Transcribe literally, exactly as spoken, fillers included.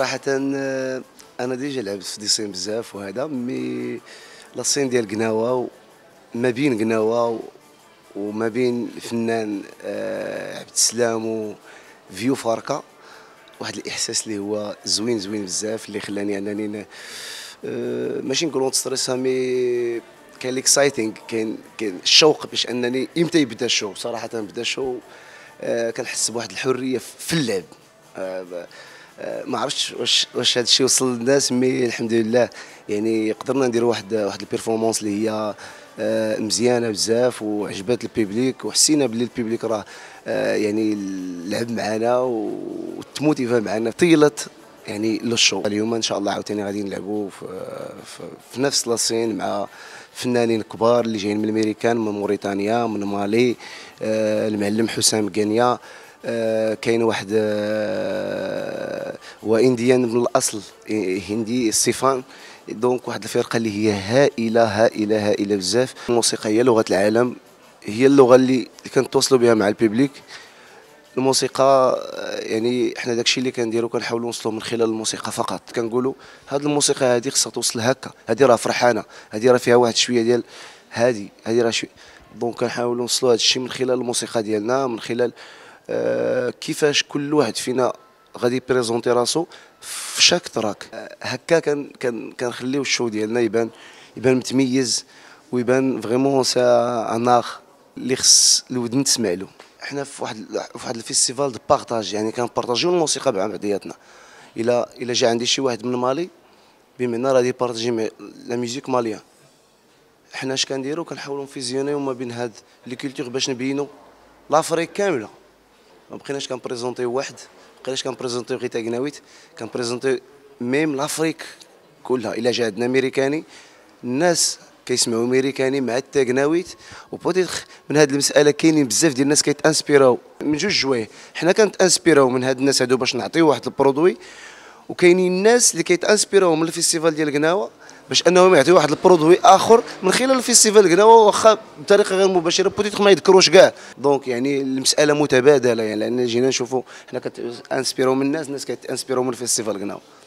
صراحة آه، أنا ديجا لعبت في ديسين بزاف وهذا مي لاسين ديال قناوة، ما بين قناوة وما بين فنان آه، عبد السلام وفيو فاركا، واحد الإحساس اللي هو زوين زوين بزاف اللي خلاني أنني ن- آه، ماشي نقولوا نتستريسها مي كاين ليكسايتينغ، كاين كاين الشوق باش أنني إمتى يبدا الشو. صراحة بدا الشو آه، كنحس بواحد الحرية في اللعب. آه، آه، ما عرفتش واش واش هذا الشيء وصل للناس، مي الحمد لله يعني قدرنا نديروا واحد واحد البيرفورمانس اللي هي آه، مزيانه بزاف وعجبات البيبليك، وحسينا باللي البيبليك راه آه، يعني لعب معنا وتموتيفا معنا طيلت يعني لو شو. اليوم ان شاء الله عاوتاني غادي نلعبوا في, في, في نفس لاسين مع فنانين كبار اللي جايين من الميريكان، من موريتانيا، من مالي. آه، المعلم حسام قنيا، آه، كاين واحد آه، هو انديان من الاصل، هندي الصفان. دونك واحد الفرقه اللي هي هائله هائله هائله بزاف. الموسيقى هي لغه العالم، هي اللغه اللي كنتواصلوا بها مع البيبليك. الموسيقى آه، يعني احنا داكشي اللي كنديرو كنحاولوا نوصلوا من خلال الموسيقى فقط. كنقولوا هاد الموسيقى هذه خصها توصل هكا، هذه راه فرحانه، هذه راه فيها واحد شويه ديال هذه هذه راه شويه. دونك كنحاولوا نوصلوا هذا الشيء من خلال الموسيقى ديالنا، من خلال آه، كيفاش كل واحد فينا غادي يبريزونتي راسو في شاك تراك. آه، هكا كان كان كنخليو الشو ديالنا يبان يبان متميز، ويبان فريمون سا ان اغ اللي خص الودن تسمع له. احنا في واحد في واحد الفيستيفال دو بارطاج، يعني كنبارطاجيو الموسيقى مع بعضياتنا. الا الا جا عندي شي واحد من مالي بما ان راه غادي يبارطاجي لا ميوزيك ماليان، حنا اش كنديرو كنحاولوا نفيزيونيو ما بين هاد لي كولتور باش نبينو لافريك كامله. ما بقيناش كنبريزونطيو واحد، ما بقيناش كنبريزونطيو غير تاكناويت، كنبريزونطيو ميم لافريك كلها. الا جا عندنا ميريكاني، الناس كيسمعوا ميريكاني مع التاكناويت، وبوتيتر من هذه المساله كاينين بزاف ديال الناس كيتانسبيراو من جوج جوايه. حنا كنتانسبيراو من هاد الناس هادو باش نعطيو واحد البرودوي، وكاينين الناس اللي كيتانسبيراو من الفيستيفال ديال قناوه باش انهم يعطيو واحد البرودوي اخر من خلال الفيستيفال قناوه، واخا بطريقه غير مباشره بوتيتر ما يذكروش كاع. دونك يعني المساله متبادله، يعني لان جينا نشوفوا حنا كتانسبيراو من الناس، الناس كتانسبيراو من الفيستيفال قناوه.